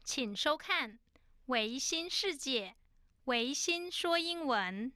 请收看维新世界，维新说英文。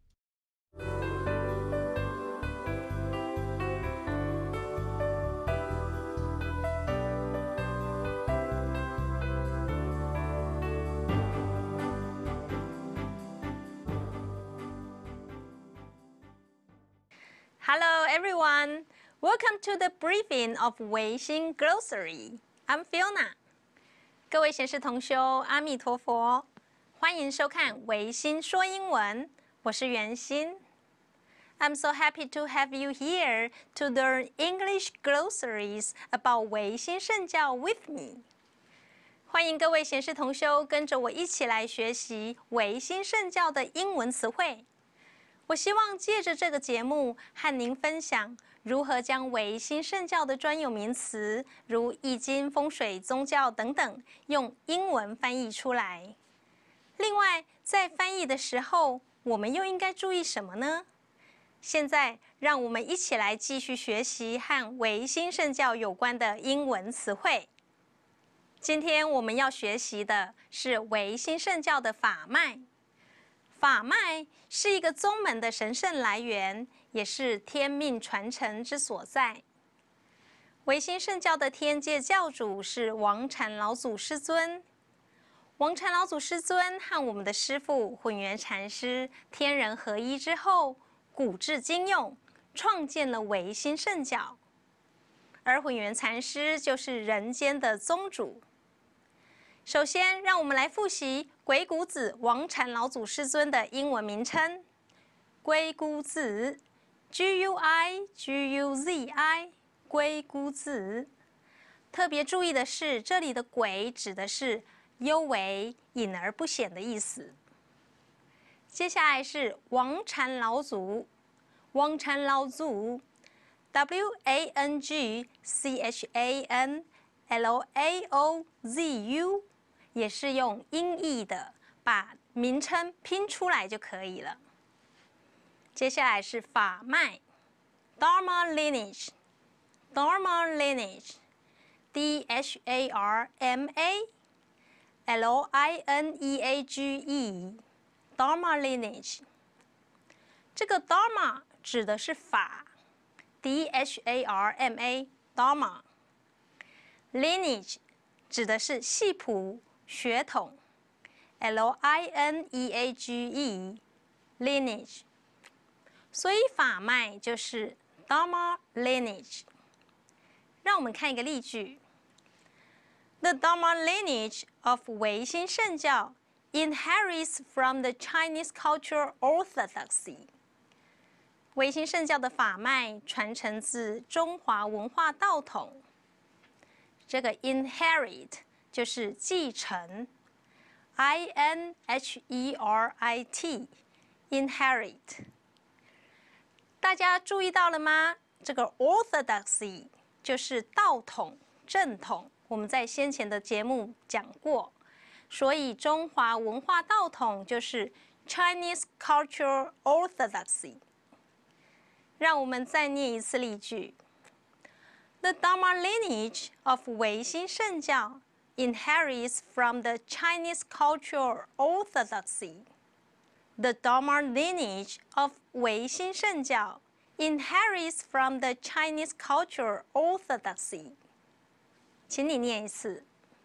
Hello everyone, welcome to the briefing of 维新 Glossary. I'm Fiona. 各位贤士同修，阿弥陀佛，欢迎收看维新说英文，我是袁心。I'm so happy to have you here to learn English glossaries about 维新圣教 with me. 欢迎各位贤士同修跟着我一起来学习维新圣教的英文词汇。我希望借着这个节目和您分享如何将维新圣教的专有名词，如易经、风水、宗教等等，用英文翻译出来。另外，在翻译的时候，我们又应该注意什么呢？现在，让我们一起来继续学习和维新圣教有关的英文词汇。今天我们要学习的是维新圣教的法脉。法脉是一个宗门的神圣来源，也是天命传承之所在。维新圣教的天界教主是王禅老祖师尊。王禅老祖师尊和我们的师父混元禅师天人合一之后，古制今用，创建了维新圣教。而混元禅师就是人间的宗主。首先，让我们来复习鬼谷子王禅老祖师尊的英文名称。鬼谷子 ，G-U-I-G-U-Z-I， 鬼谷子。特别注意的是，这里的“鬼”指的是幽微、隐而不显的意思。接下来是王禅老祖，王禅老祖 ，W-A-N-G-C-H-A-N-L-A-O-Z-U。也是用音译的，把名称拼出来就可以了。接下来是法脉 ，Dharma lineage，Dharma lineage，D-H-A-R-M-A-L-I-N-E-A-G-E，Dharma lineage。这个 Dharma 指的是法 ，D-H-A-R-M-A，Dharma。Lineage 指的是系谱。血统 ，L-I-N-E-A-G-E， lineage， 所以法脉就是 Dharma lineage。让我们看一个例句 ：The Dharma lineage of 维新圣教 inherits from the Chinese cultural orthodoxy。维新圣教的法脉传承自中华文化道统。这个 inherit。就是继承 ，I-N-H-E-R-I-T，inherit。大家注意到了吗？这个 orthodoxy 就是道统、正统。我们在先前的节目讲过，所以中华文化道统就是 Chinese cultural orthodoxy。让我们再念一次例句 ：The Dharma lineage of 维新圣教。inherits from the Chinese cultural orthodoxy. The Dharma lineage of 维新圣教 inherits from the Chinese cultural orthodoxy. 请你念一次。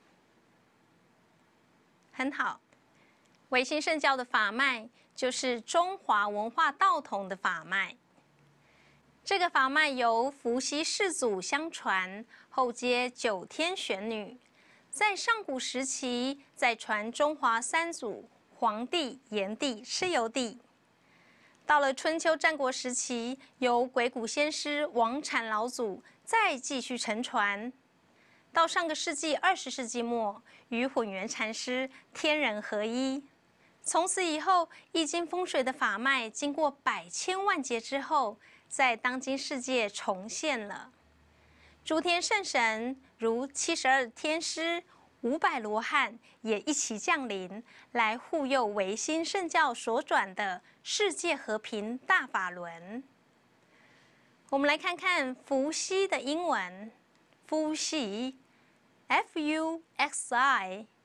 很好，维新圣教的法脉就是中华文化道统的法脉。这个法脉由伏羲氏祖相传，后接九天玄女。在上古时期，再传中华三祖黄帝、炎帝、蚩尤帝。到了春秋战国时期，由鬼谷先师王禅老祖再继续承传。到上个世纪20世纪末，与混元禅师天人合一。从此以后，易经风水的法脉经过百千万劫之后，在当今世界重现了。诸天圣神如72天师、500罗汉也一起降临，来护佑维新圣教所转的世界和平大法轮。我们来看看伏羲的英文，伏羲 ，F-U-X-I，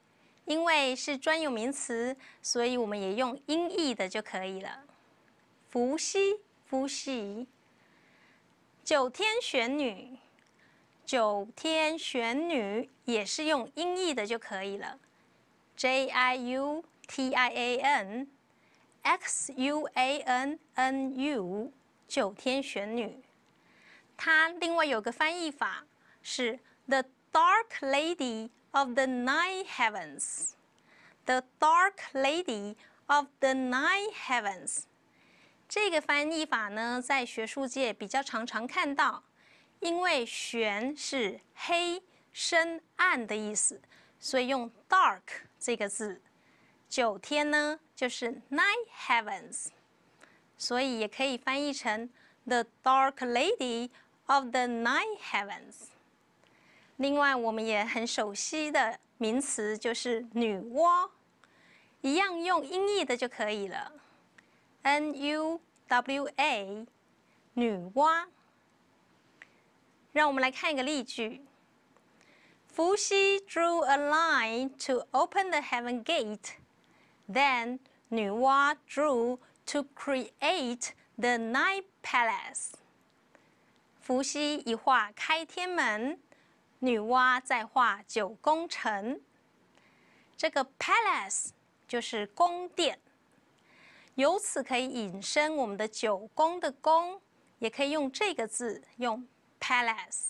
因为是专有名词，所以我们也用音译的就可以了。伏羲，伏羲。九天玄女，九天玄女也是用音译的就可以了。JIUTIAN，XUANNU，九天玄女。它另外有个翻译法是 The Dark Lady of the Nine Heavens。The Dark Lady of the Nine Heavens。这个翻译法呢，在学术界比较常看到，因为玄是黑、深、暗的意思，所以用 dark 这个字。九天呢，就是 nine heavens， 所以也可以翻译成 The Dark Lady of the Nine Heavens。另外，我们也很熟悉的名词就是女娲，一样用音译的就可以了。NUWA， 女娲。让我们来看一个例句。伏羲 drew a line to open the heaven gate. Then 女娲 drew to create the nine palace. 伏羲一画开天门，女娲再画九宫城。这个 palace 就是宫殿，由此可以引申我们的九宫的宫，也可以用这个字，用 palace。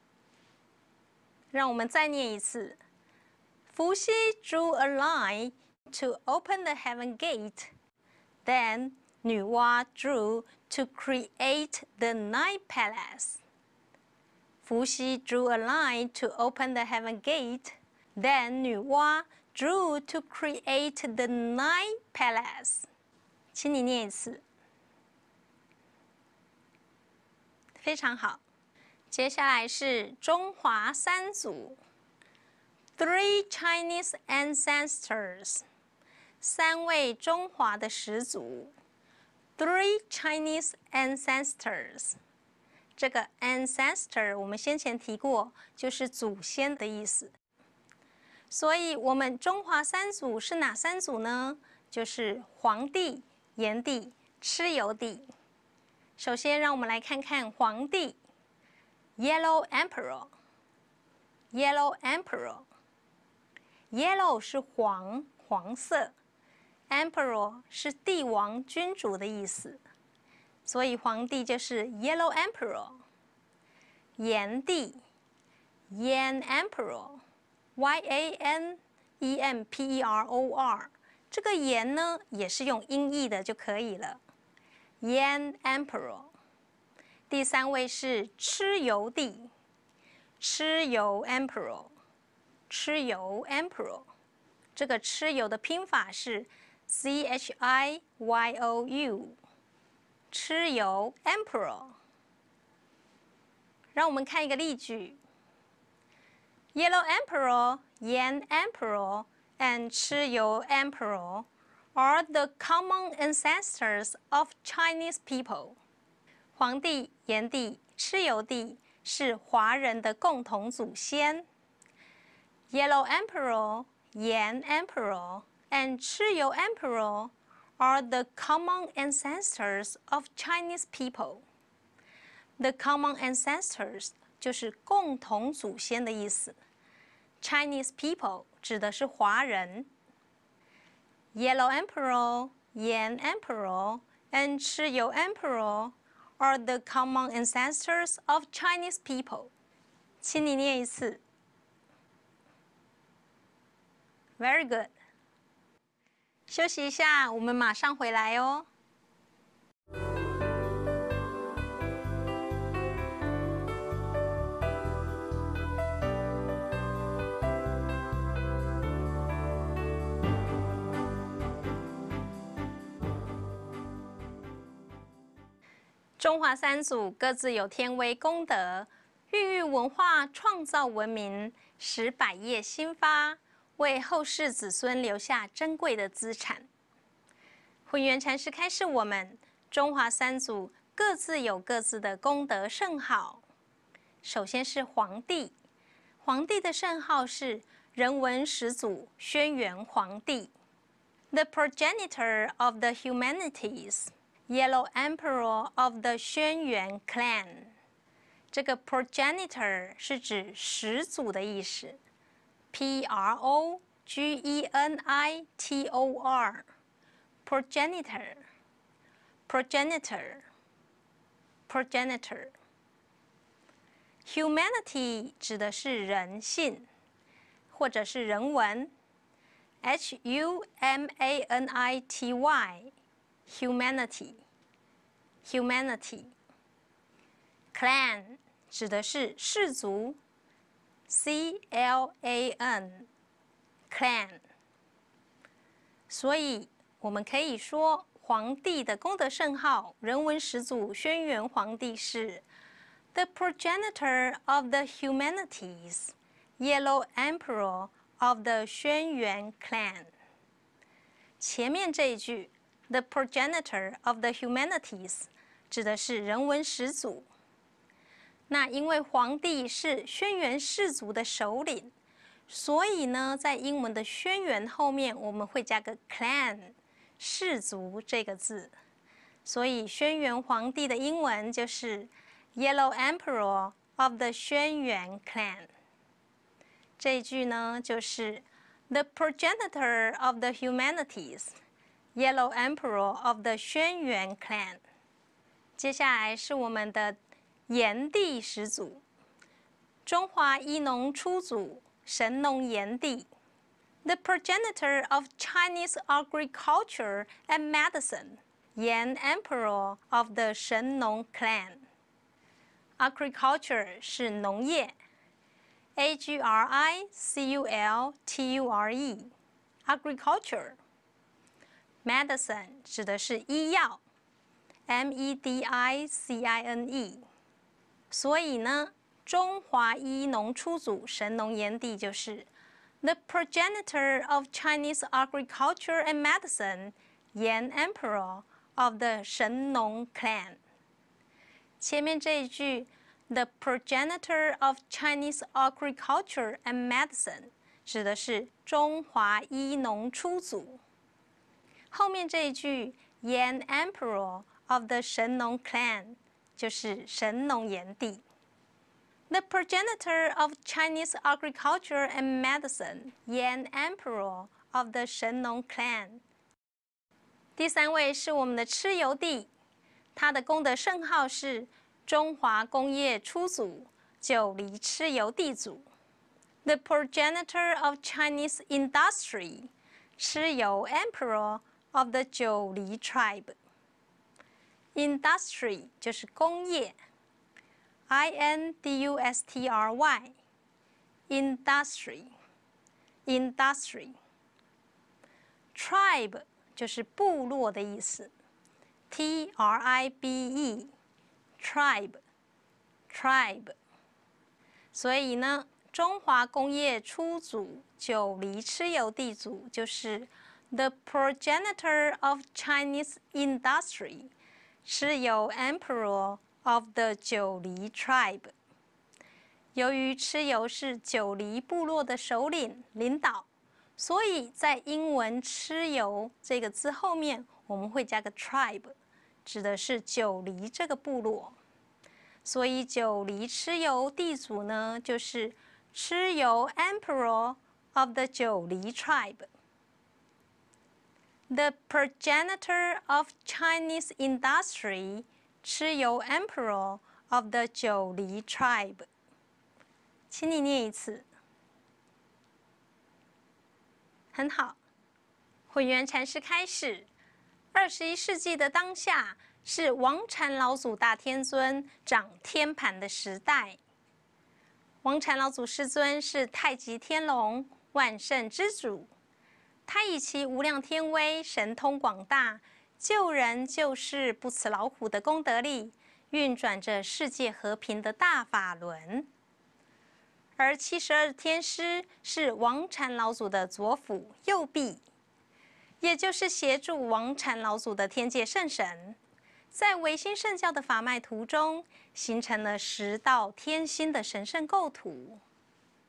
让我们再念一次。伏羲 drew a line to open the heaven gate. Then 女娲 drew to create the nine palace. 伏羲 drew a line to open the heaven gate. Then 女娲 drew to create the nine palace. 请你念一次。非常好。接下来是中华三祖 ，Three Chinese ancestors， 三位中华的始祖 ，Three Chinese ancestors。这个 ancestor 我们先前提过，就是祖先的意思。所以，我们中华三祖是哪三祖呢？就是黄帝、炎帝、蚩尤帝。首先，让我们来看看黄帝。Yellow Emperor， Yellow Emperor， Yellow 是黄，黄色 ，Emperor 是帝王、君主的意思，所以皇帝就是 Yellow Emperor。炎帝 ，Yan Emperor，YANEMPEROR， 这个炎呢也是用音译的就可以了 ，Yan Emperor。第三位是蚩尤帝，蚩尤 Emperor， 蚩尤 Emperor， 这个蚩尤的拼法是 CHIYOU， 蚩尤 Emperor。让我们看一个例句 ：Yellow Emperor, Yan Emperor, and 蚩尤 Emperor are the common ancestors of Chinese people。黄帝、炎帝、蚩尤帝是华人的共同祖先。Yellow Emperor, Yan Emperor, and 蚩尤 Emperor are the common ancestors of Chinese people. The common ancestors 就是共同祖先的意思。Chinese people 指的是华人。Yellow Emperor, Yan Emperor, and 蚩尤 Emperor are the common ancestors of Chinese people. 请你念一次。Very good. 休息一下，我们马上回来哦。中华三祖各自有天威功德，孕育文化，创造文明，使百业兴发，为后世子孙留下珍贵的资产。混元禅师开示我们，中华三祖各自有各自的功德圣号。首先是黄帝，黄帝的圣号是人文始祖轩辕黄帝 ，the progenitor of the humanities, Yellow Emperor of the 轩辕 clan。这个 progenitor 是指始祖的意思 ，progenitor。progenitor, progenitor, progenitor. Humanity 指的是人性，或者是人文。humanity, humanity, humanity. Clan 指的是氏族 ，clan, clan. 所以我们可以说，黄帝的功德圣号，人文始祖轩辕黄帝是 the progenitor of the humanities, Yellow Emperor of the 轩辕 clan。前面这一句 the progenitor of the humanities 指的是人文始祖。那因为黄帝是轩辕氏族的首领，所以呢，在英文的轩辕后面我们会加个 clan。氏族这个字，所以轩辕黄帝的英文就是 Yellow Emperor of the 轩辕 clan。这一句呢，就是 The progenitor of the humanities, Yellow Emperor of the 轩辕 clan。接下来是我们的炎帝始祖，中华医农初祖神农炎帝。The progenitor of Chinese agriculture and medicine, Yan Emperor of the 神农 clan. Agriculture 是农业 ，agriculture, agriculture. Medicine 指的是医药 ，medicine。所以呢，中华医农初祖神农炎帝就是the progenitor of Chinese agriculture and medicine, Yan Emperor of the 神农 clan。前面这一句 the progenitor of Chinese agriculture and medicine 指的是中华医农初祖。后面这一句 Yan Emperor of the 神农 clan 就是神农炎帝。The progenitor of Chinese agriculture and medicine, Yan Emperor of the 神农 clan。第三位是我们的蚩尤帝，他的功德圣号是中华工业初祖九黎蚩尤帝祖。The progenitor of Chinese industry, 蚩尤 Emperor of the 九黎 tribe。Industry 就是工业。industry, industry, industry. Tribe 就是部落的意思 ，tribe, tribe, tribe. 所以呢，中华工业初祖九黎蚩尤帝祖就是 the progenitor of Chinese industry, 蚩尤 Emperor of the 九黎 tribe。由于蚩尤是九黎部落的首领领导，所以在英文蚩尤这个字后面我们会加个 tribe， 指的是九黎这个部落。所以九黎蚩尤帝祖呢，就是蚩尤 Emperor of the 九黎 tribe。The progenitor of Chinese industry, 蚩尤 Emperor of the 九黎 tribe。请你念一次。很好，混元禅师开始。21世纪的当下是王禅老祖大天尊掌天盘的时代。王禅老祖师尊是太极天龙，万圣之主。他以其无量天威、神通广大、救人救世不辞劳苦的功德力，运转着世界和平的大法轮。而72天师是王禅老祖的左辅右弼，也就是协助王禅老祖的天界圣神，在维新圣教的法脉图中，形成了10道天心的神圣构图。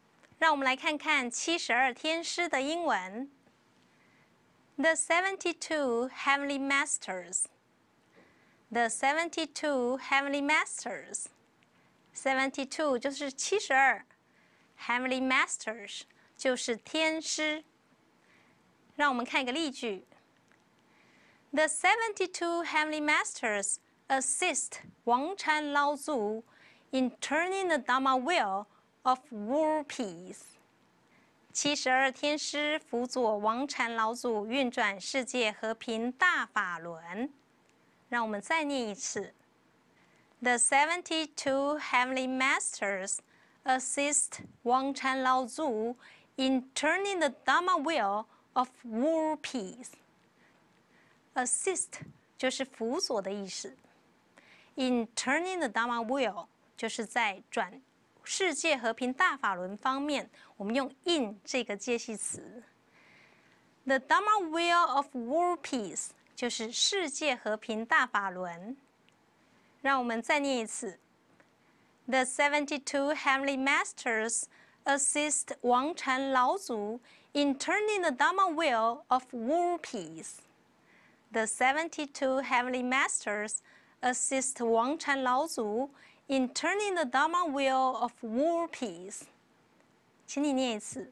让我们来看看72天诗的英文。The 72 Heavenly Masters. The 72 Heavenly Masters. 72就是72 ，Heavenly Masters 就是天师。让我们看一个例句。The 72 Heavenly Masters assist 王禅老祖 in turning the Dharma wheel of world peace. 72天师辅佐王禅老祖运转世界和平大法轮。让我们再念一次。The 72 Heavenly Masters assist 王禅老祖 in turning the Dharma wheel of world peace. Assist 就是辅佐的意思。In turning the Dharma wheel 就是在转世界和平大法轮方面，我们用 in 这个介系词。The Dharma wheel of world peace 就是世界和平大法轮。让我们再念一次。The 72 Heavenly Masters assist 王禅老祖 in turning the Dharma wheel of world peace. The 72 Heavenly Masters assist 王禅老祖 in turning the Dharma wheel of world peace. 请你念一次。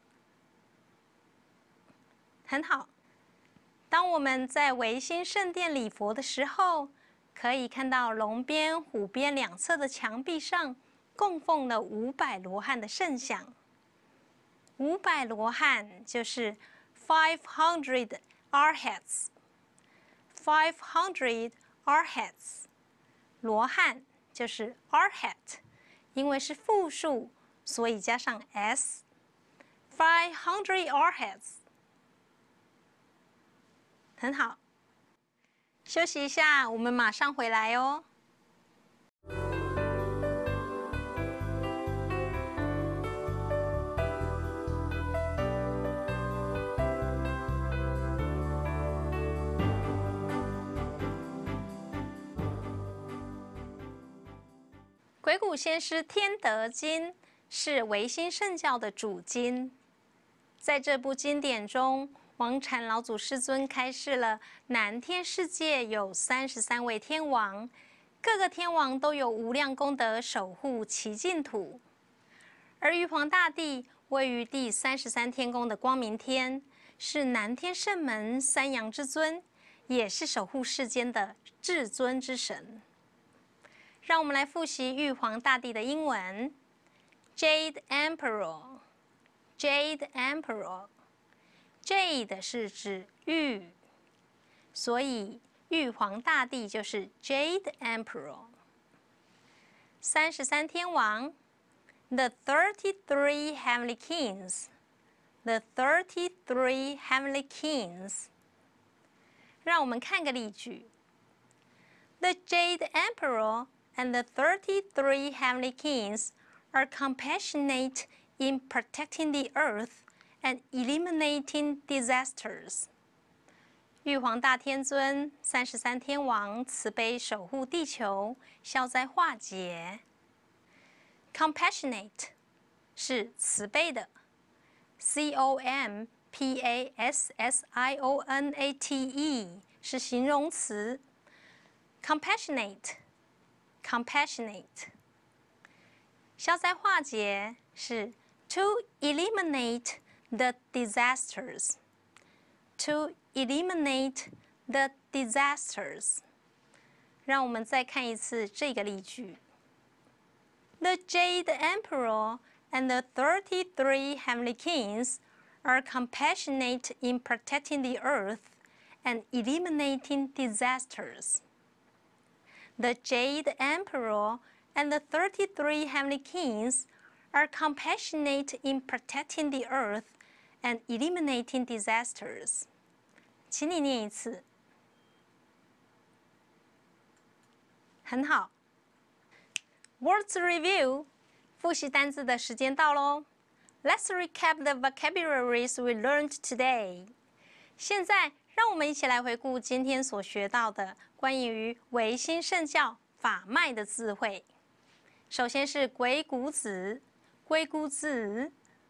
很好。当我们在维新圣殿礼佛的时候，可以看到龙边、虎边两侧的墙壁上供奉了500罗汉的圣像。500罗汉就是500 arhats。500 arhats， 罗汉就是 arhat， 因为是复数，所以加上 s。500 arhats， 很好。休息一下，我们马上回来哦。鬼谷先师《天德经》是维新圣教的主经，在这部经典中，王禅老祖师尊开示了南天世界有33位天王，各个天王都有无量功德守护其净土，而玉皇大帝位于第33天宫的光明天，是南天圣门三阳之尊，也是守护世间的至尊之神。让我们来复习玉皇大帝的英文 ：Jade Emperor， Jade Emperor。Jade 是指玉，所以玉皇大帝就是 Jade Emperor。33天王 ，The 33 Heavenly Kings，The 33 Heavenly Kings。让我们看个例句 ：The Jade Emperor and the 33 Heavenly Kings are compassionate in protecting the earth and eliminating disasters. 玉皇大天尊、33天王慈悲守护地球，消灾化解。Compassionate 是慈悲的 ，compassionate 是形容词。Compassionate， 消灾化解是 to eliminate the disasters. To eliminate the disasters. 让我们再看一次这个例句。The Jade Emperor and the 33 Heavenly Kings are compassionate in protecting the earth and eliminating disasters. The Jade Emperor and the 33 Heavenly Kings are compassionate in protecting the earth and eliminating disasters. 请你念一次。很好。Words review， 复习单字的时间到喽。Let's recap the vocabularies we learned today. 现在，让我们一起来回顾今天所学到的关于维新圣教法脉的智慧。首先是鬼谷子，鬼谷子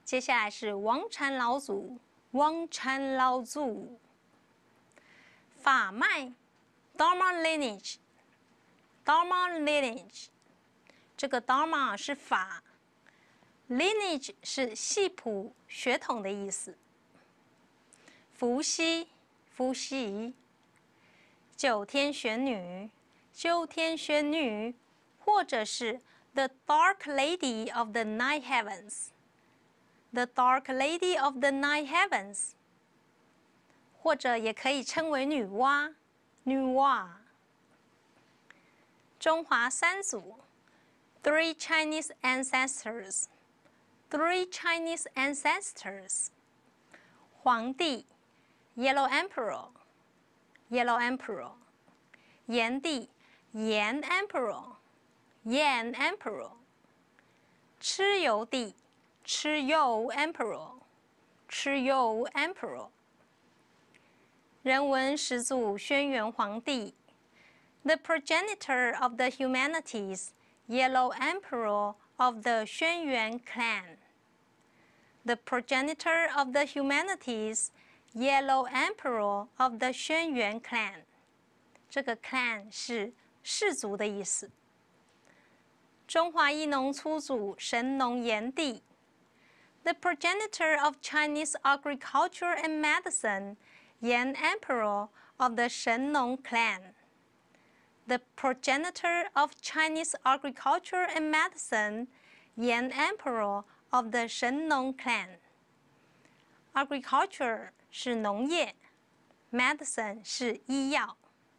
接下来是王禅老祖，王禅老祖。法脉 ，Dharma lineage，Dharma lineage。这个 Dharma 是法 ，lineage 是系谱、血统的意思。伏羲，伏羲。九天玄女，九天玄女，或者是 The Dark Lady of the Night Heavens，The Dark Lady of the Night Heavens， 或者也可以称为女娲，女娲。中华三祖 ，Three Chinese ancestors，Three Chinese ancestors。皇帝 ，Yellow Emperor。Yellow Emperor， 炎帝 Yan Emperor，Yan Emperor， 蚩尤帝 蚩尤 Emperor，蚩尤 Emperor， 人文始祖轩辕皇帝 The progenitor of the humanities, Yellow Emperor of the 轩辕 clan. The progenitor of the humanities.Yellow Emperor of the 轩辕 clan， 这个 clan 是氏族的意思。中华一农初祖神农炎帝 ，The progenitor of Chinese agriculture and medicine, Yan Emperor of the 神农 clan. The progenitor of Chinese agriculture and medicine, Yan Emperor of the 神农 clan. Agriculture是农业 ，medicine 是医药。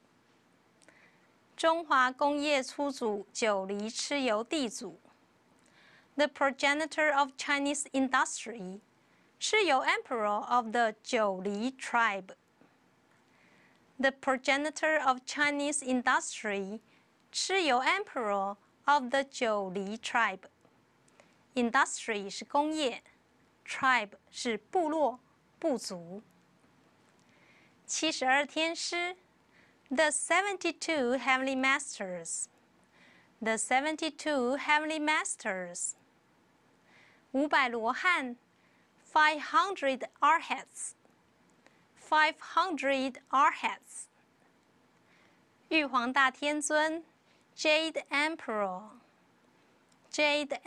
中华工业初祖九黎蚩尤地祖 ，The progenitor of Chinese industry， 蚩尤 Emperor of the 九黎 tribe。The progenitor of Chinese industry， 蚩尤 Emperor of the 九黎 tribe。Industry 是工业。tribe 是部落、部族。72天师 The 72 Heavenly Masters，The 72 Heavenly Masters。500罗汉 500 Arhats，500 Arhats。玉皇大天尊 Jade Emperor，Jade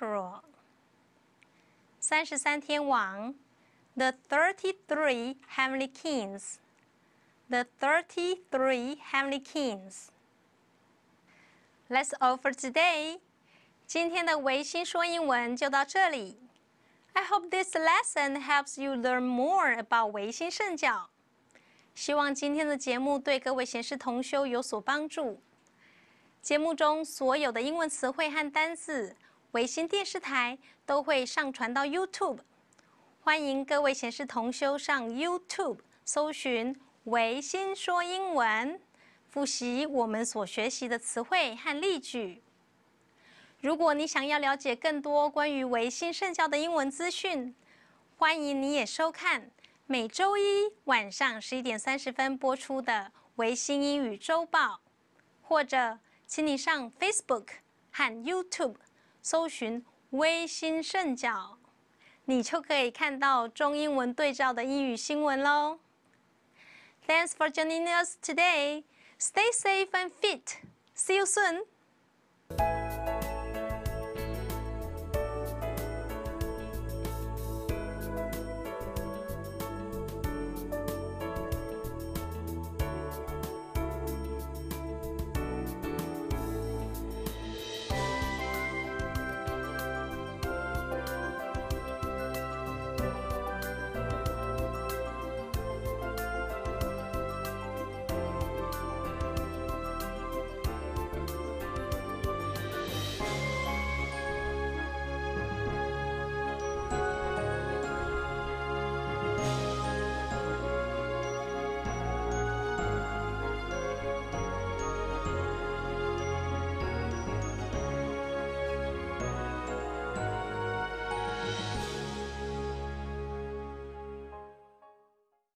Emperor。33天王 The 33 Heavenly Kings，The 33 Heavenly Kings。That's all for today. 今天的维新说英文就到这里。I hope this lesson helps you learn more about 维新圣教。希望今天的节目对各位贤士同修有所帮助。节目中所有的英文词汇和单字，维新电视台都会上传到 YouTube。欢迎各位贤士同修上 YouTube 搜寻维新说英文，复习我们所学习的词汇和例句。如果你想要了解更多关于维新圣教的英文资讯，欢迎你也收看每周一晚上11点30分播出的维新英语周报，或者请你上 Facebook 和 YouTube 搜寻维新圣教，你就可以看到中英文对照的英语新闻咯。Thanks for joining us today. Stay safe and fit. See you soon.